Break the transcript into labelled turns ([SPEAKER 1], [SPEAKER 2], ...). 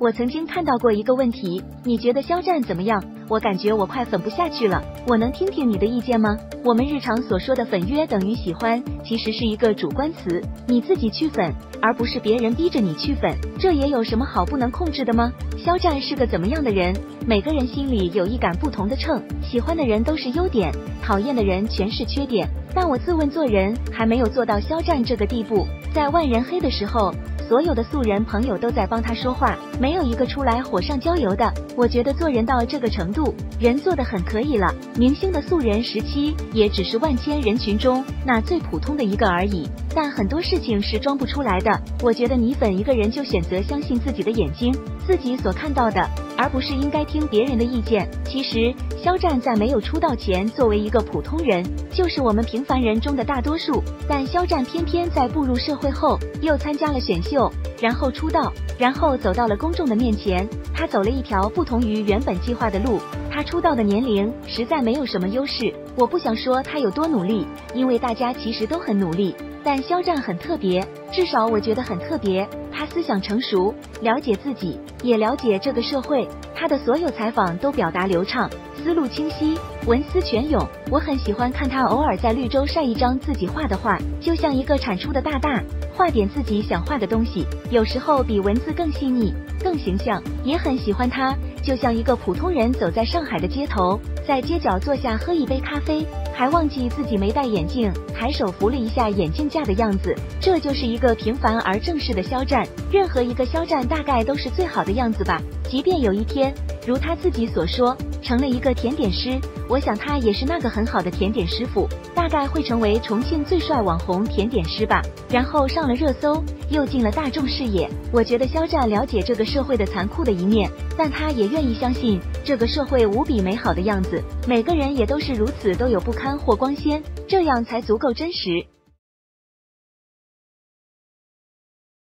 [SPEAKER 1] 我曾经看到过一个问题，你觉得肖战怎么样？我感觉我快粉不下去了，我能听听你的意见吗？我们日常所说的粉约等于喜欢，其实是一个主观词，你自己去粉，而不是别人逼着你去粉，这也有什么好不能控制的吗？肖战是个怎么样的人？每个人心里有一杆不同的秤，喜欢的人都是优点，讨厌的人全是缺点。但我自问做人还没有做到肖战这个地步，在万人黑的时候，所有的素人朋友都在帮他说话，没有一个出来火上浇油的。我觉得做人到这个程度，人做得很可以了。明星的素人时期也只是万千人群中那最普通的一个而已，但很多事情是装不出来的。我觉得你粉一个人就选择相信自己的眼睛，自己所看到的，而不是应该听别人的意见。其实肖战在没有出道前，作为一个普通人，就是我们平凡人中的大多数，但肖战偏偏在步入社会后，又参加了选秀，然后出道，然后走到了公众的面前。他走了一条不同于原本计划的路，他出道的年龄实在没有什么优势。我不想说他有多努力，因为大家其实都很努力，但肖战很特别，至少我觉得很特别。他思想成熟，了解自己，也了解这个社会。他的所有采访都表达流畅，思路清晰，文思泉涌。我很喜欢看他偶尔在绿洲晒一张自己画的画，就像一个产出的大大，画点自己想画的东西，有时候比文字更细腻，更形象。也很喜欢他，就像一个普通人走在上海的街头，在街角坐下喝一杯咖啡，还忘记自己没戴眼镜，抬手扶了一下眼镜架的样子。这就是一个平凡而正式的肖战。任何一个肖战大概都是最好的样子吧。即便有一天，如他自己所说，成了一个甜点师，我想他也是那个很好的甜点师傅，大概会成为重庆最帅网红甜点师吧。然后上了热搜，又进了大众视野。我觉得肖战了解这个社会的残酷的一面，但他也愿意相信这个社会无比美好的样子。每个人也都是如此，都有不堪或光鲜，这样才足够真实。